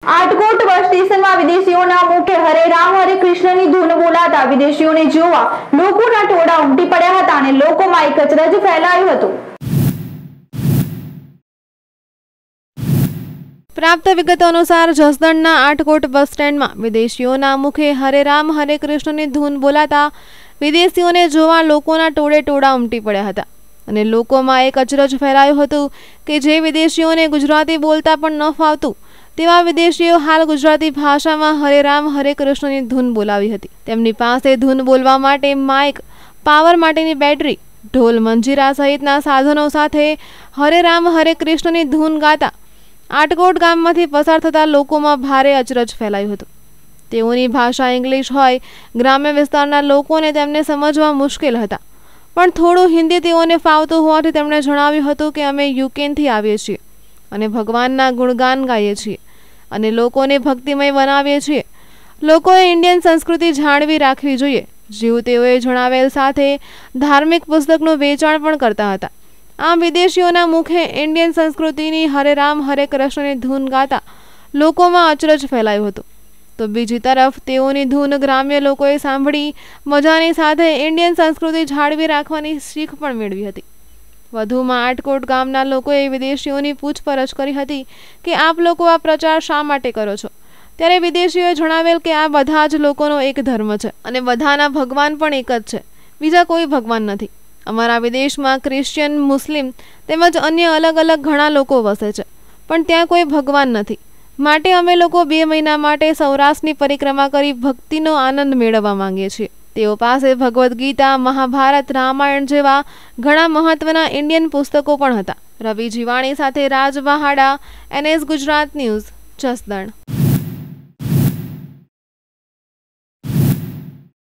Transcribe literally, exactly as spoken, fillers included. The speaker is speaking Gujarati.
આટકોટ બસ સ્ટેશનમાં વિદેશીઓના મુખે હરે રામ હરે કૃષ્ણની ધૂન બોલાતા વિદેશીઓને જોવા લોકોના ટોળા ઉમટી પડ્યા હતા અને લોકોમાં એક અચરજ ફેલાયું હતું। प्राप्त विगत अनुसार जसदणन आटक बस स्टेन्ड में विदेशीओना मुखे हरे राम हरे कृष्ण की धून बोलाता विदेशीओं ने जोवा लोकोना टोळे टोळा उमटी पड्या हता अने लोकोमां एक अचरज फैलायो हतो के जे विदेशीओने गुजराती बोलता पण न फावतुं तेवा विदेशीओ हाल गुजराती भाषा में हरे राम हरे कृष्ण की धून बोलावी हती। तेमनी पासे धून बोलवा माटे माइक, पावर माटेनी बेटरी, ढोल मंजीरा सहितना साधनों साथे हरे राम हरे कृष्ण की धून गाता आटकोट गाममांथी पसार थता लोकोमां भारे अचरज फैलायो हतो। तेओनी भाषा इंग्लिश होय ग्राम्य विस्ताરના લોકોને તેમને સમજવા મુશ્કેલ હતા, પણ થોડું હિન્દી તેઓને ફાવતું હોવાથી તેમણે જણાવ્યું હતું કે અમે યુકેનથી આવીએ છીએ અને ભગવાનના ગુણગાન ગાઈએ છીએ અને લોકોને ભક્તિમય બનાવીએ છીએ। લોકોએ ઇન્ડિયન સંસ્કૃતિ જાળવી રાખવી જોઈએ, જેવું તેઓએ જણાવેલ સાથે ધાર્મિક પુસ્તકનું વેચાણ પણ કરતા હતા। આમ વિદેશીઓના મુખે ઇન્ડિયન સંસ્કૃતિની હરે રામ હરે કૃષ્ણની ધૂન ગાતા લોકોમાં અચરજ ફેલાયો હતો, તો બીજી તરફ તેઓની ધૂન ગ્રામ્ય લોકોએ સાંભળી મજાની સાથે ઇન્ડિયન સંસ્કૃતિ જાળવી રાખવાની શીખ પણ મેળવી હતી। વધુમાં આટકોટ ગામના લોકોએ વિદેશીઓની પૂછપરછ કરી હતી કે આપ લોકો આ પ્રચાર શા માટે કરો છો, ત્યારે વિદેશીઓએ જણાવેલ કે આ બધા જ લોકોનો એક ધર્મ છે અને બધાના ભગવાન પણ એક જ છે, બીજા કોઈ ભગવાન નથી। અમારા વિદેશમાં ક્રિશ્ચિયન, મુસ્લિમ તેમજ અન્ય અલગ અલગ ઘણા લોકો વસે છે, પણ ત્યાં કોઈ ભગવાન નથી, માટે અમે લોકો બે મહિના માટે સૌરાષ્ટ્રની પરિક્રમા કરી ભક્તિનો આનંદ મેળવવા માંગીએ છીએ। તેઓ પાસે ભગવદ્ ગીતા, મહાભારત, રામાયણ જેવા ઘણા મહત્વના ઇન્ડિયન પુસ્તકો પણ હતા। રવિ જીવાણી સાથે Raj Vahada, N S Gujarat news, Jasdan.